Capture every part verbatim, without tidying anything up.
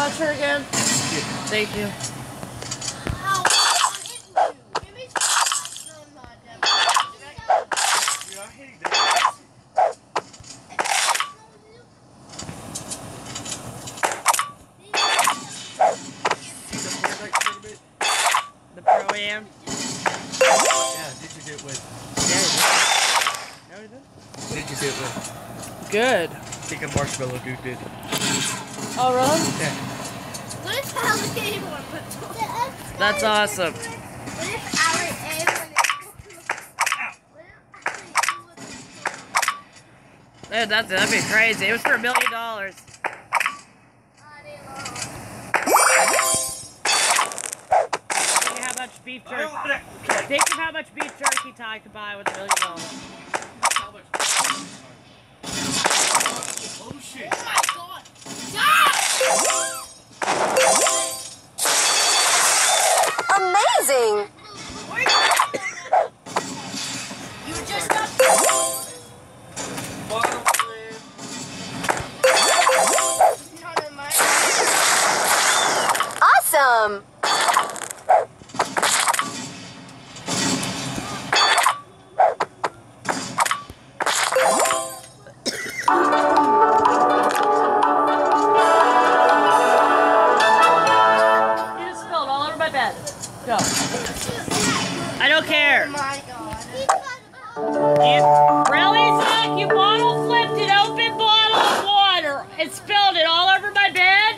voucher again? Thank you. The Pro-Am? Yeah, did you do it with? Yeah, I did. No, he did. Did you do it with? Good. I think a Marshmallow Dude did. Oh, really? Yeah. What if Allie A won? That's awesome. What if Allie A won? Yeah, that's, that'd be crazy. It was for a million dollars. Think of how much beef jerky. Think of how much beef jerky Ty could buy with a million dollars. How much? Oh shit! Oh my god! Ah! Amazing! You were just up. Bottom flip. Not in mine. Awesome! You just spilled all over my bed. Go. I don't care. Oh my god. You, really, Zach? You bottle flipped an open bottle of water and spilled it all over my bed?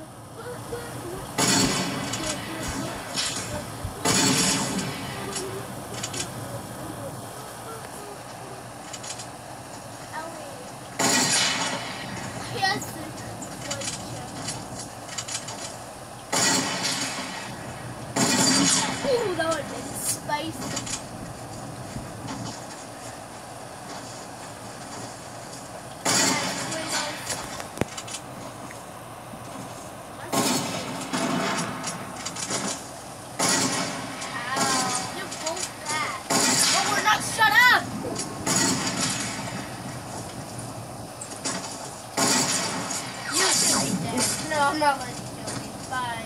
Yes. Ooh, that would have been spicy. No, I'm not letting you kill me. Bye.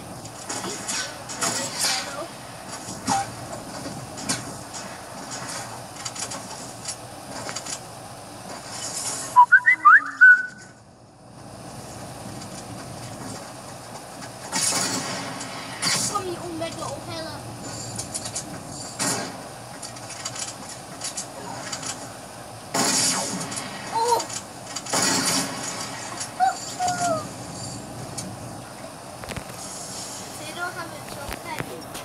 Come you Omega Opella. Oh! They don't have a chocolate.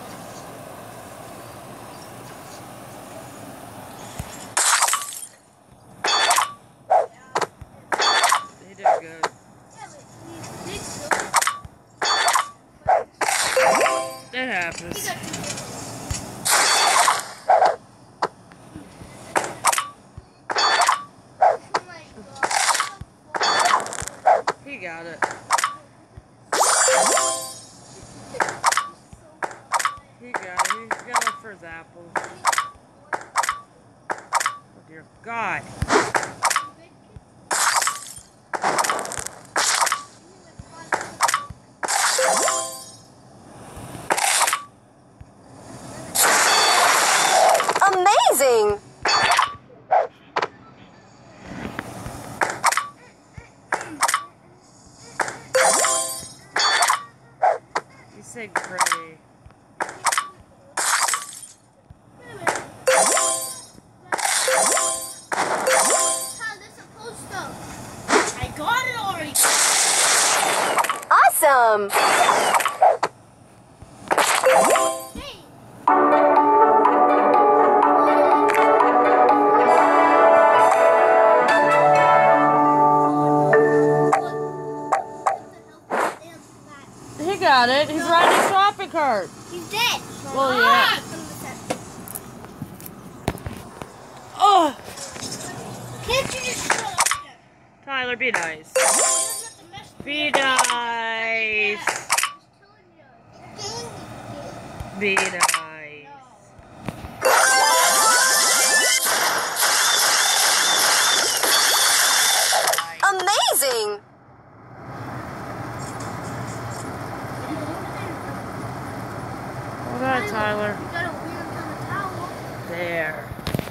They did good. It happens. He got it. He got it. He's gonna look for his apple. Oh dear God. Amazing! You sing pretty. I got it already. Awesome! Hey. He got it. He's riding a shopping cart. He's dead. Well, yeah. Oh, Can't you just shut up? Tyler, be nice. You don't have to mess with Be me. nice. Just telling you. Be nice. Amazing! there.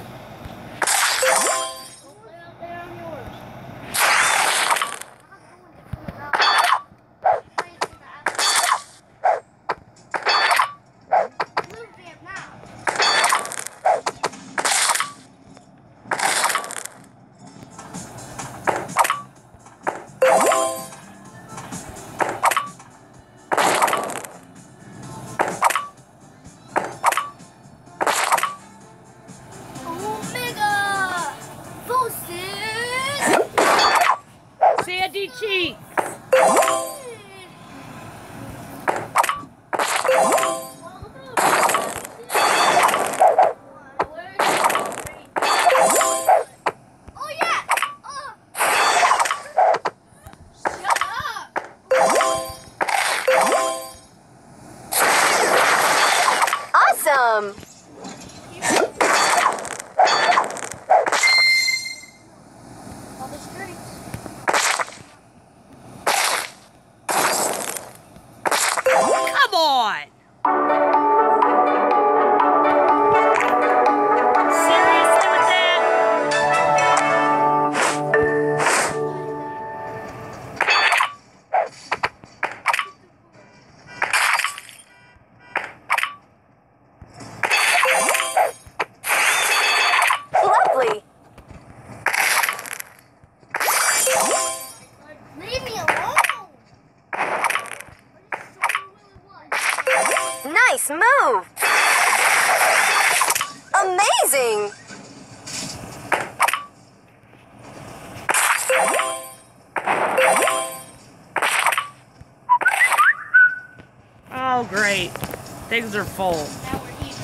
Sandy Cheeks! Oh yeah! Oh. Shut up! Awesome! On the streets. Come on! Seriously with that? Lovely! Leave me alone! Nice move! Amazing! Oh, great. Things are full. Now we're even.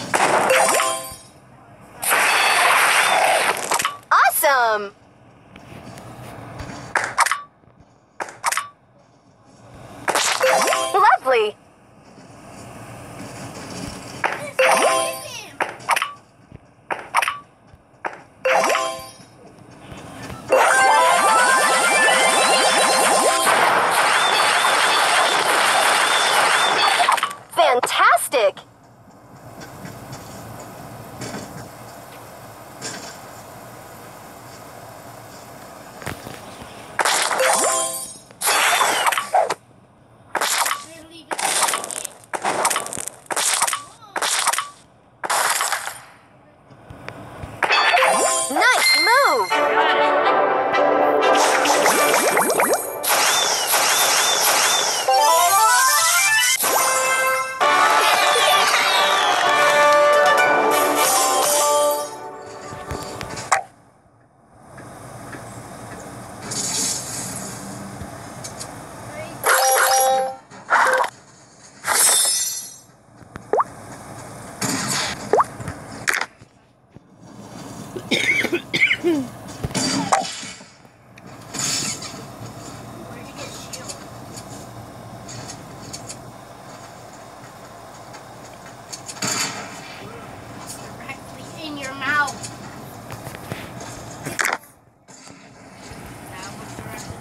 Awesome! Lovely! Fantastic! Nice move! Directly in your mouth. That was directly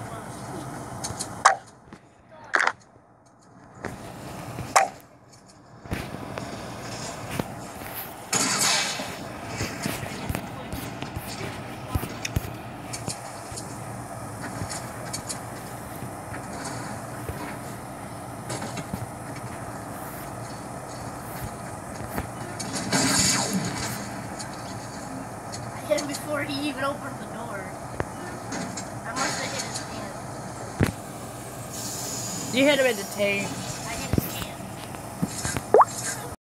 hit him before he even opened the door. I must have hit his hand. You hit him in the tape.